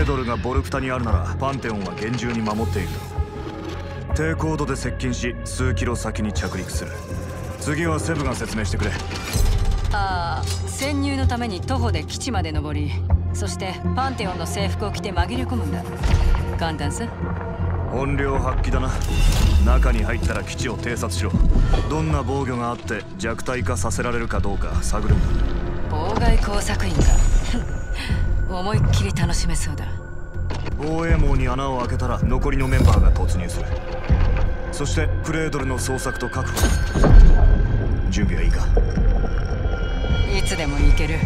レードルがボルプタにあるならパンテオンは厳重に守っているだろう。低高度で接近し数キロ先に着陸する。次はセブが説明してくれ。 潜入のために徒歩で基地まで登り、そしてパンテオンの制服を着て紛れ込むんだ。簡単さ。 本領発揮だな。中に入ったら基地を偵察しろ。どんな防御があって弱体化させられるかどうか探るんだ。 妨害工作員か。思いっきり楽しめそうだ。 防衛網に穴を開けたら残りのメンバーが突入する。そしてクレードルの捜索と確保。準備はいいか？ いつでも行ける。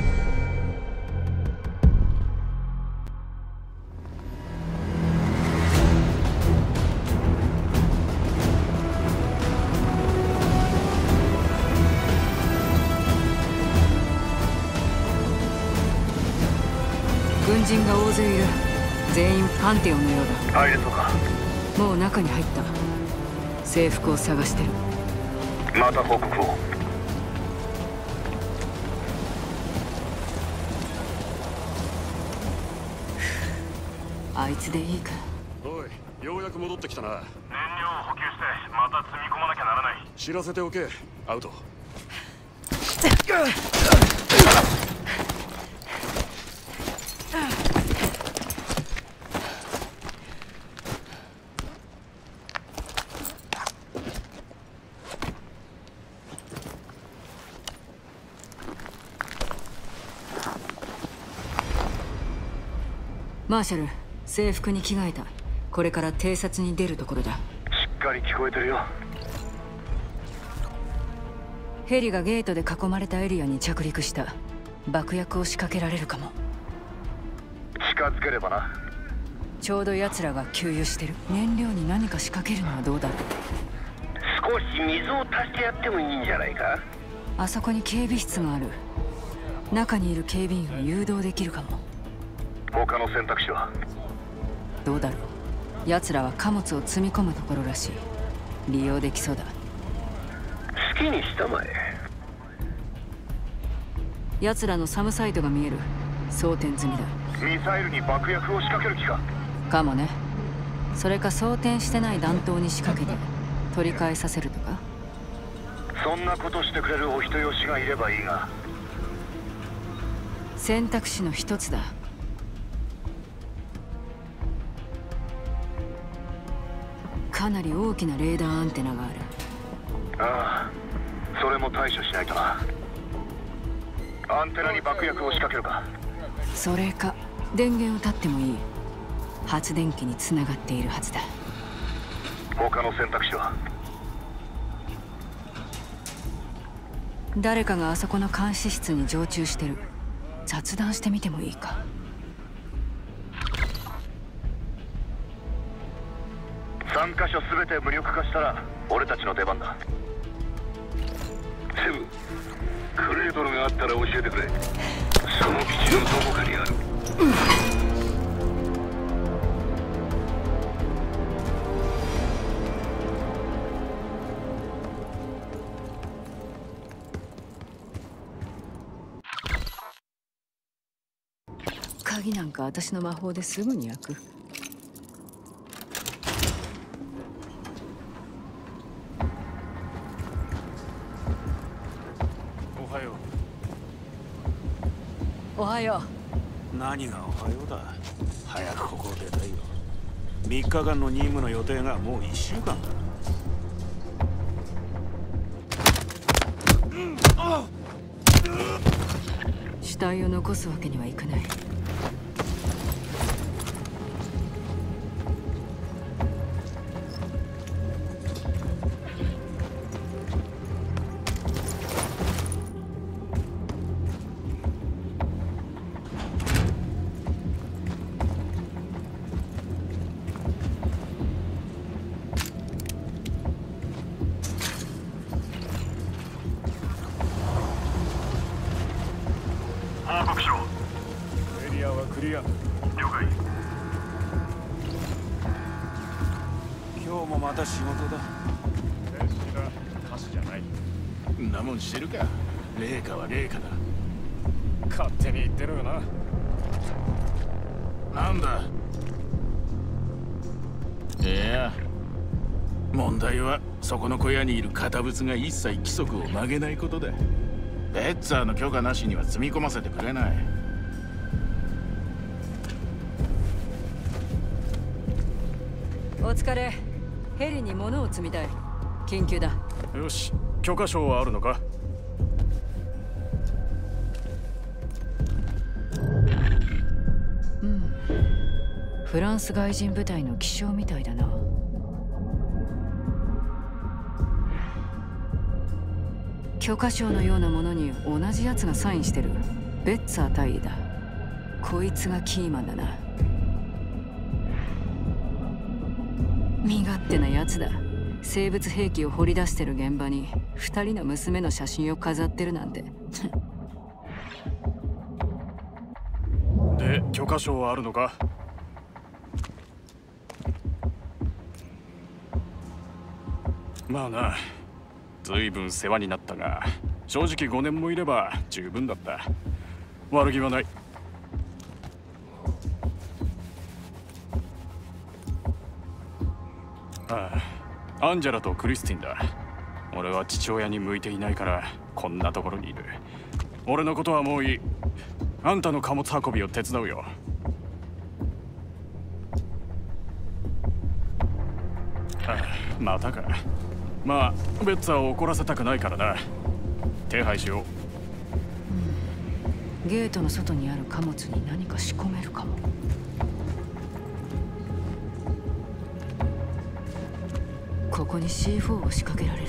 軍人が大勢いる。全員パンテオンのようだ。 入れそうか？ もう中に入った。制服を探してる。 また報告を。 あいつでいいか？ おい、ようやく戻ってきたな。 燃料を補給してまた積み込まなきゃならない。 知らせておけ。アウト。 マーシャル、制服に着替えた。これから偵察に出るところだ。 しっかり聞こえてるよ。 ヘリがゲートで囲まれたエリアに着陸した。爆薬を仕掛けられるかも。 近づければな。 ちょうど奴らが給油してる。燃料に何か仕掛けるのはどうだろう。 少し水を足してやってもいいんじゃないか？ あそこに警備室がある。中にいる警備員を誘導できるかも。 他の選択肢は？ どうだろう。奴らは貨物を積み込むところらしい。利用できそうだ。 好きにしたまえ。 奴らのサムサイトが見える。装填済みだ。 ミサイルに爆薬を仕掛ける気か？ かもね。それか装填してない弾頭に仕掛けて取り返させるとか。 そんなことしてくれるお人よしがいればいいが。 選択肢の一つだ。かなり大きなレーダーアンテナがある。 ああ、それも対処しないとな。アンテナに爆薬を仕掛けるか？ それか電源を絶ってもいい。発電機につながっているはずだ。 他の選択肢は？ 誰かがあそこの監視室に常駐してる。雑談してみてもいいか？ 3カ所全て無力化したら俺たちの出番だ。 セブ、クレードルがあったら教えてくれ。その基地のどこかにある。 鍵なんか私の魔法ですぐに開く。おはよう。何がおはようだ。早くここを出たいよ。3日間の任務の予定がもう1週間だ。 死体を残すわけにはいかない。 クリア。 了解。 今日もまた仕事だ。 天使だ。歌詞じゃない。 んなもんしてるか。麗華は麗華だ。 勝手に言ってるよな。 なんだ。いや、問題はそこの小屋にいる堅物が一切規則を曲げないことだ。ベッツァーの許可なしには積み込ませてくれない。 お疲れ。ヘリに物を積みたい。緊急だ。 よし、許可証はあるのか？ フランス外人部隊の気象みたいだな。許可証のようなものに同じやつがサインしてる。ベッツァー大尉だ。こいつがキーマンだな。身勝手なやつだ。生物兵器を掘り出してる現場に2人の娘の写真を飾ってるなんて。 で、許可証はあるのか？まあな、随分世話になったが、正直5年もいれば十分だった。悪気はない。ああ、アンジェラとクリスティンだ。俺は父親に向いていないからこんなところにいる。俺のことはもういい。あんたの貨物運びを手伝うよ。ああ、またか。まあベッツァーを怒らせたくないからな。手配しよう。ゲートの外にある貨物に何か仕込めるかも。ここに C4 を仕掛けられる。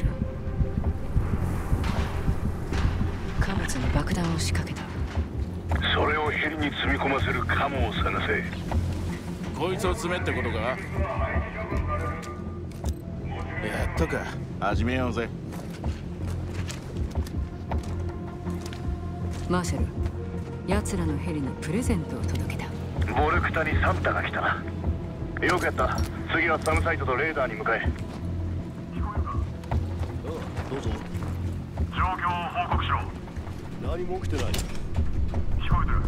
貨物に爆弾を仕掛けた。 それをヘリに積み込ませるカモを探せ。 こいつを詰めってことか？やっとか。始めようぜ。 マーシャル、奴らのヘリにプレゼントを届けた。 ボルクタにサンタが来た。よくやった。次はサムサイトとレーダーに向かえ。 どうぞ。 状況を報告しろ。 何も起きてない。 聞こえ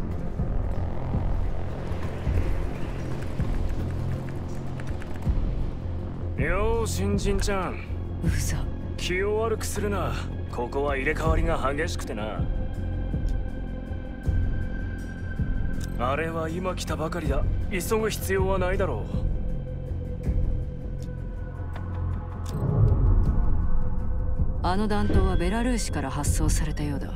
てる。 よー、新人ちゃん。 うざ。 気を悪くするな。ここは入れ替わりが激しくてな。あれは今来たばかりだ。急ぐ必要はないだろう。 あの弾頭はベラルーシから発送されたようだ。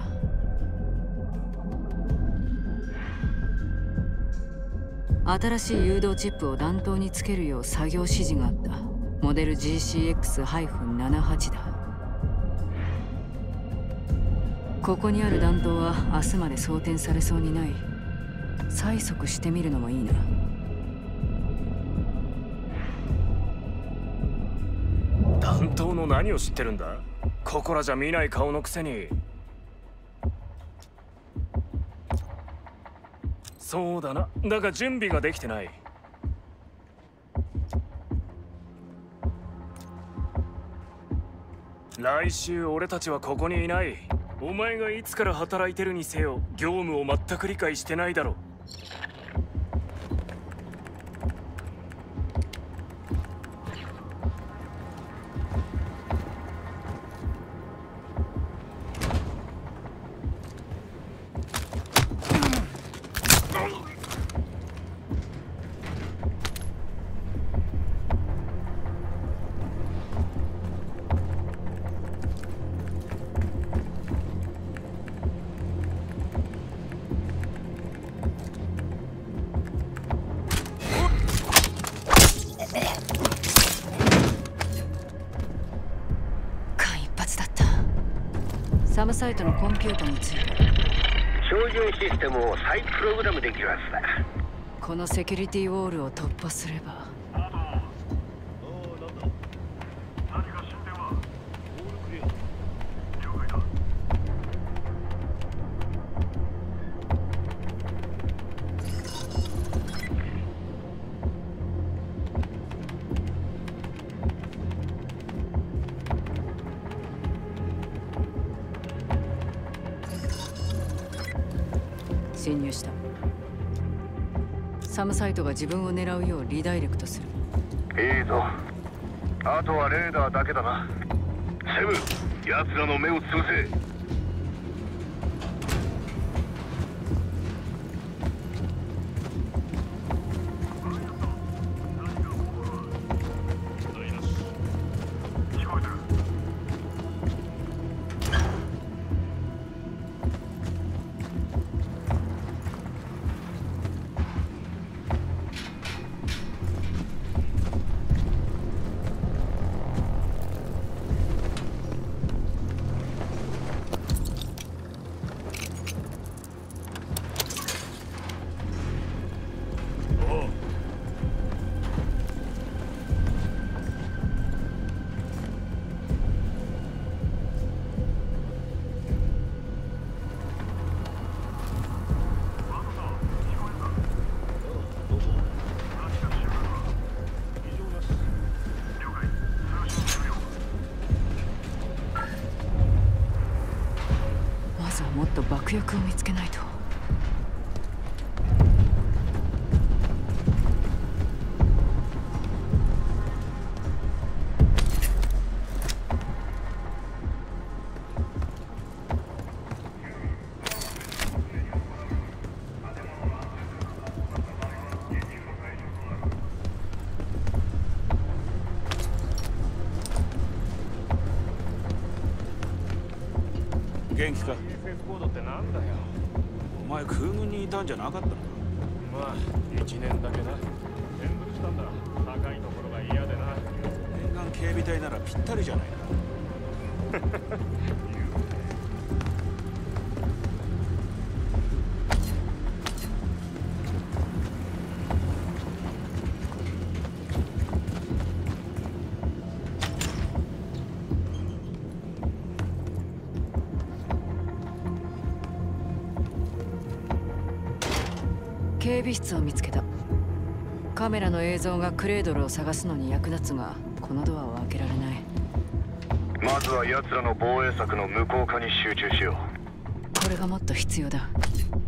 新しい誘導チップを弾頭につけるよう作業指示があった。モデル GCX-78 だ。ここにある弾頭は明日まで装填されそうにない。催促してみるのもいいな。 弾頭の何を知ってるんだ？ここらじゃ見ない顔のくせに。そうだな。だが準備ができてない。来週俺たちはここにいない。お前がいつから働いてるにせよ、業務を全く理解してないだろ。 サムサイトのコンピューターについて。 標準システムを再プログラムできるはずだ。 このセキュリティウォールを突破すれば。侵入した。 サムサイトが自分を狙うようリダイレクトする。 いいぞ。あとはレーダーだけだな。セブン、奴らの目を潰せ。 もっと爆薬を見つけないと。 元気か？ コードってなんだよ。 お前空軍にいたんじゃなかったのか？ まあ1年だけな。転部したんだ。高いところが嫌でな。 沿岸警備隊ならぴったりじゃないか。 警備室を見つけた。カメラの映像がクレードルを探すのに役立つが、このドアは開けられない。 まずは奴らの防衛策の無効化に集中しよう。 これがもっと必要だ。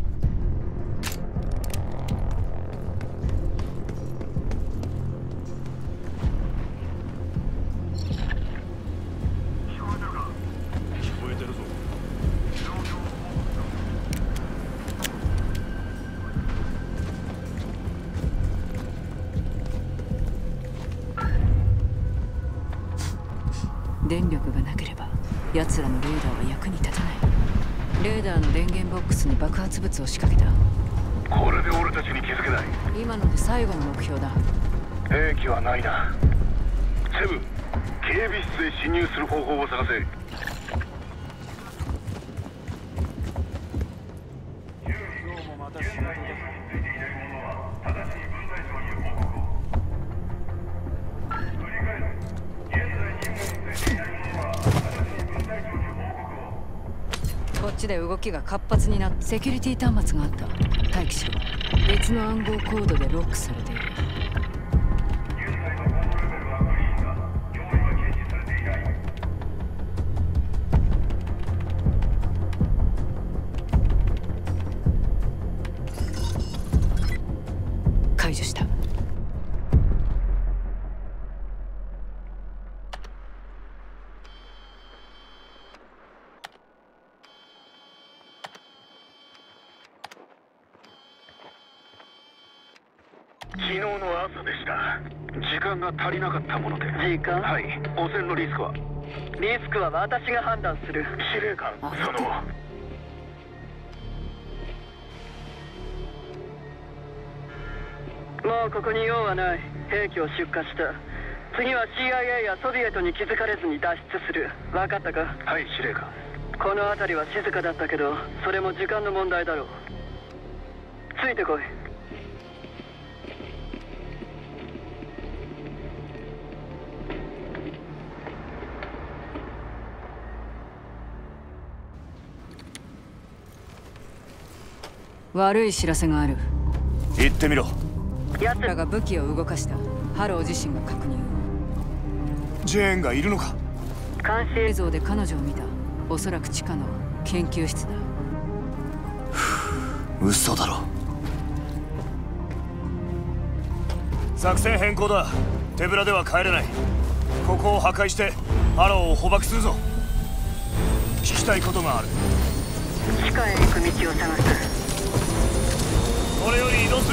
聞こえてるぞ。 電力がなければ奴らのレーダーは役に立たない。レーダーの電源ボックスに爆発物を仕掛けた。 これで俺たちに気づけない。 今ので最後の目標だ。 兵器はないな。セブン、警備室へ侵入する方法を探せ。 今日もまた仕事だ。 こっちで動きが活発になって、セキュリティ端末があった。待機しろ。別の暗号コードでロックされている。解除した。 昨日の朝でした。時間が足りなかったもので。 時間？ はい。汚染のリスクは？ リスクは私が判断する。 司令官、その。 もうここに用はない。兵器を出荷した。次は CIA やソビエトに気づかれずに脱出する。分かったか？ はい、司令官。 この辺りは静かだったけど、それも時間の問題だろう。ついてこい。 悪い知らせがある。 言ってみろ。 奴らが武器を動かした。ハロー自身が確認。 ジェーンがいるのか？ 監視映像で彼女を見た。おそらく地下の研究室だ。 嘘だろ。 作戦変更だ。手ぶらでは帰れない。ここを破壊してハローを捕獲するぞ。聞きたいことがある。 地下へ行く道を探す。 これより移動する。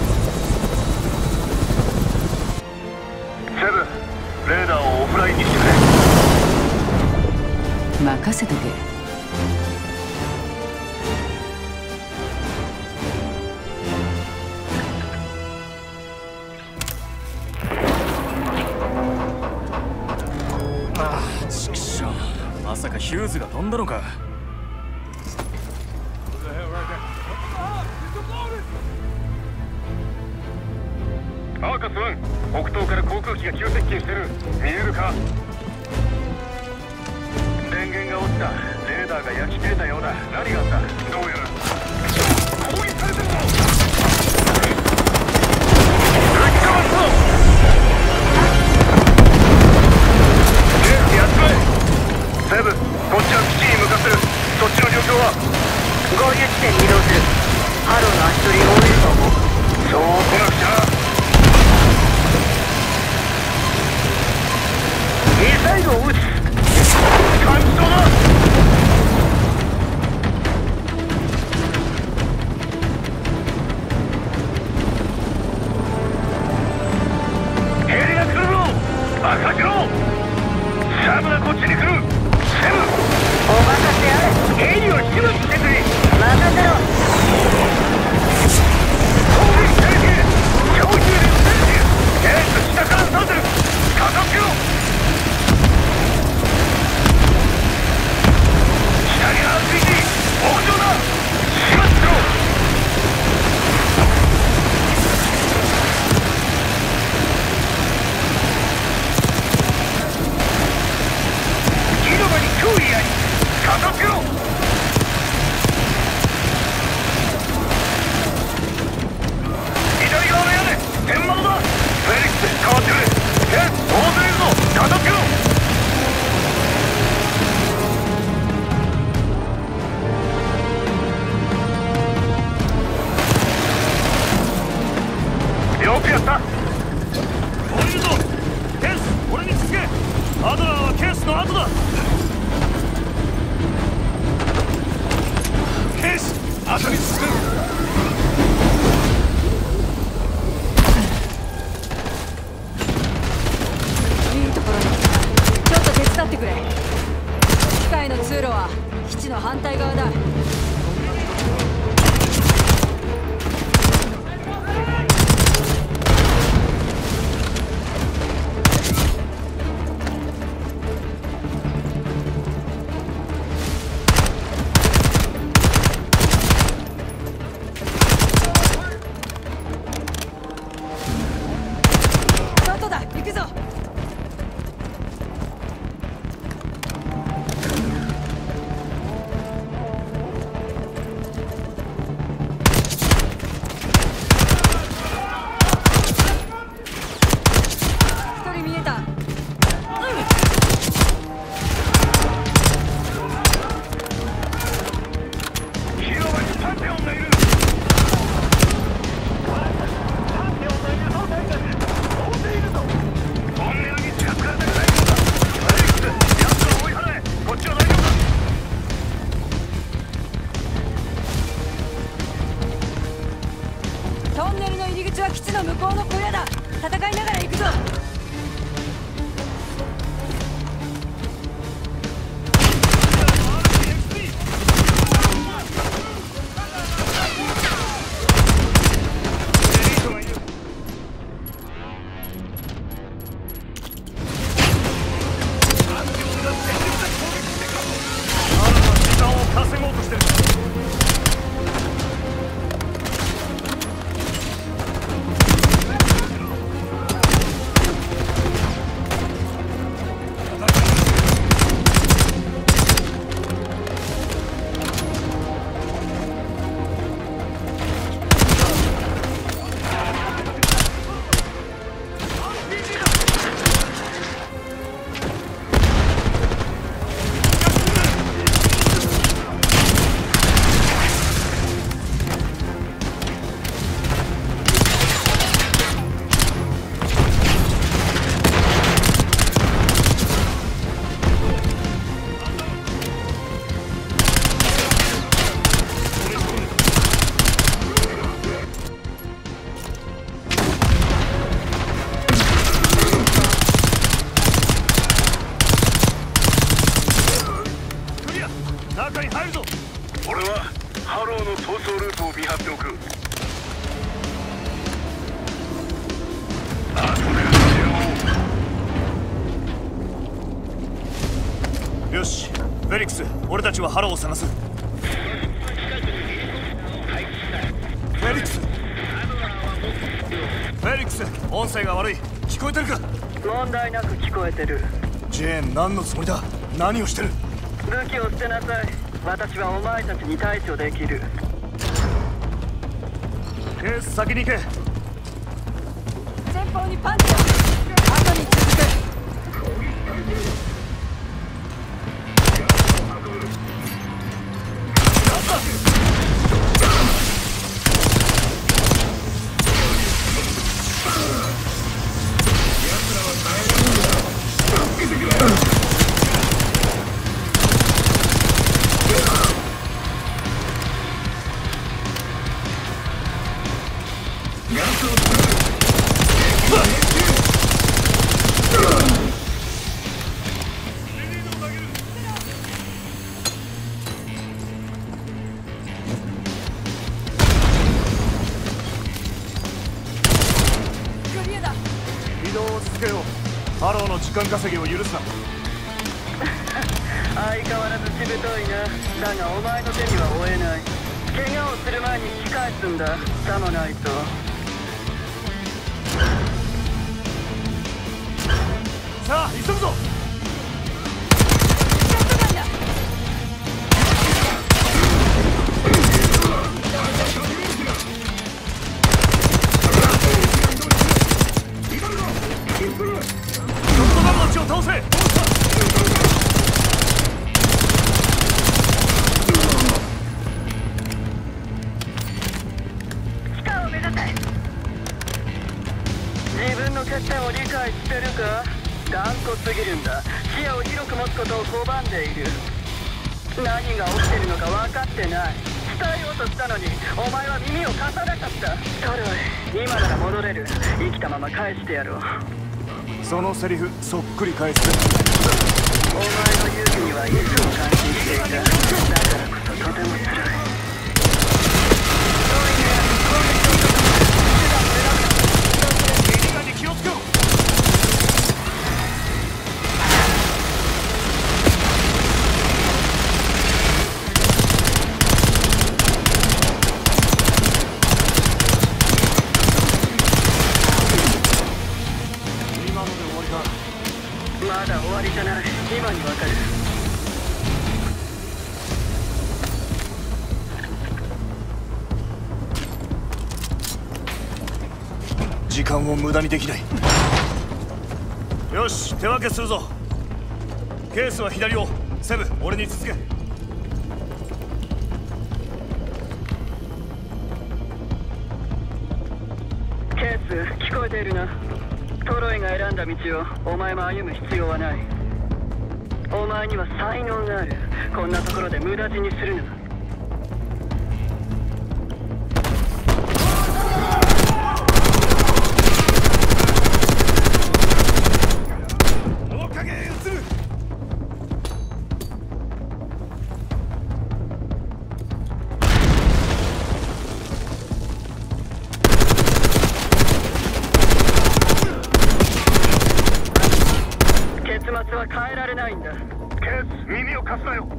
セブン、レーダーをオフラインにしてくれ。 任せとけ。 まさかヒューズが飛んだのか。 アーカス1、北東から航空機が急接近してる。見えるか？電源が落ちた。レーダーが焼き切れたようだ。何があった？どうやら攻撃されてるぞ。ぶちかわすぞ。やっちまえ。セブン、こっちは基地に向かってる。そっちの状況は？ 合流地点に移動する。ハローの足取りを追えると思う。 そう来なくちゃ。ミサイルを撃つ。感じそうだ。ヘリが来るぞ。バカしろ。サムがこっちに来る。セブン、 お任せあれ。 ヘリを始末してくれ。 任せろ。 攻撃されて強襲で撃たれてケース下から刺せる。片付けろ。下に RPG 屋上だ。始末しろ。広場に脅威あり。片付けろ。左側の屋根天窓だ。フェリックス変わってくれ。ケース大勢いるぞ。片付けろ。よくやった。 降りるぞ。ケース、俺に続け。アドラーはケースの後だ。ケース、後に進む。 いいところに来た。ちょっと手伝ってくれ。機械の通路は基地の反対側だ。外だ、行くぞ。一人見えた。 広場にパンテオンがいる。トンネルに近づかれたくない。フェリックス、奴らを追い払え。こっちは大丈夫だ。 トンネルの入り口は基地の向こうの小屋だ。戦いながら行くぞ。 時間を稼ごうとしてる。 俺はハローの逃走ルートを見張っておく。後で話し合おう。 よし、フェリックス、俺たちはハローを探す。フェリックス、フェリックス、音声が悪い。聞こえてるか？ 問題なく聞こえてる。 ジェーン、何のつもりだ？何をしてる？ 武器を捨てなさい。私はお前たちに対処できる。 ケース、先に行け。 前方にパンチを後に続け。 ハローの時間稼ぎを許すな。 相変わらずしぶといな。だがお前の手には負えない。怪我をする前に引き返すんだ。さもないと。 さあ急ぐぞ。倒せ。 下を目指せ。自分の欠点を理解してるか？頑固すぎるんだ。視野を広く持つことを拒んでいる。何が起きてるのか分かってない。伝えようとしたのにお前は耳を貸さなかった。トロイ、今なら戻れる。生きたまま返してやろう。 そのセリフそっくり返す。 お前の勇気にはいつも感心していた。だからこそとても辛い。 右側に気をつけろ。 まだ終わりじゃない。今にわかる。 時間を無駄にできない。よし、手分けするぞ。ケースは左を。セブ、俺に続け。 ケース、聞こえているな。トロイが選んだ道をお前も歩む必要はない。お前には才能がある。こんなところで無駄死にするな。 面影へ移る。 結末は変えられないんだ。 ケース、耳を貸すなよ。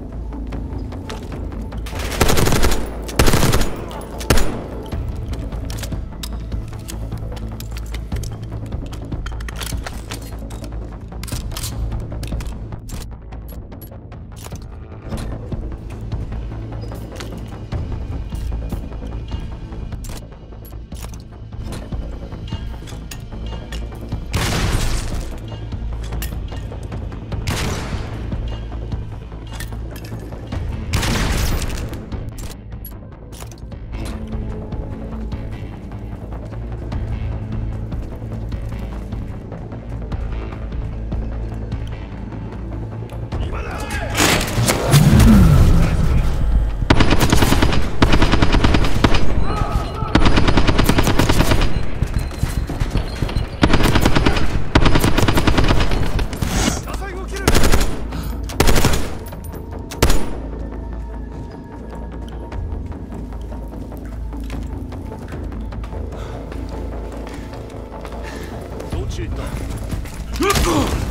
チート。 お前と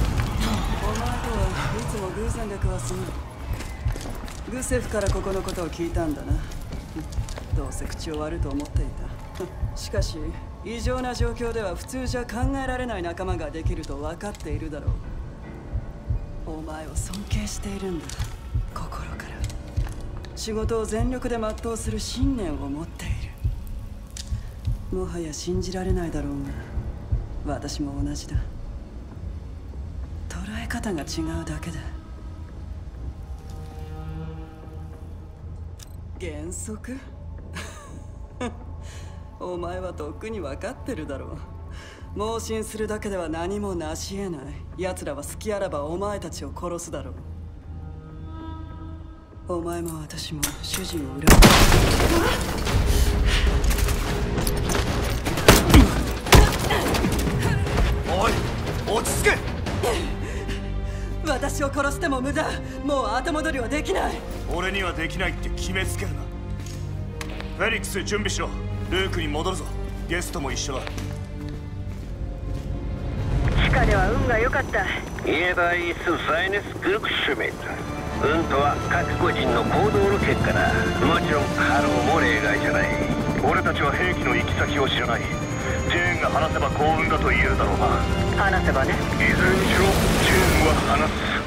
はいつも偶然で食わすな。グセフからここのことを聞いたんだな。どうせ口を割ると思っていた。しかし異常な状況では普通じゃ考えられない仲間ができると分かっているだろう。お前を尊敬しているんだ、心から。仕事を全力で全うする信念を持っている。もはや信じられないだろうが、私も同じだ。捉え方が違うだけだ。原則お前はとっくに分かってるだろう。盲信するだけでは何も成し得ない。奴らは好きあらばお前たちを殺すだろう。お前も私も主人を恨む。 おい、落ち着け。 私を殺しても無駄。もう後戻りはできない。 俺にはできないって決めつけるな。フェリックス準備しろ。ルークに戻るぞ。ゲストも一緒だ。 地下では運が良かった。 Jeder ist seines Glücks Schmied。運とは各個人の行動の結果だ。もちろんハローも例外じゃない。俺たちは兵器の行き先を知らない。ジェーンが話せば幸運だと言えるだろうな。 話せばね。 いずれにしろジェーンは話す。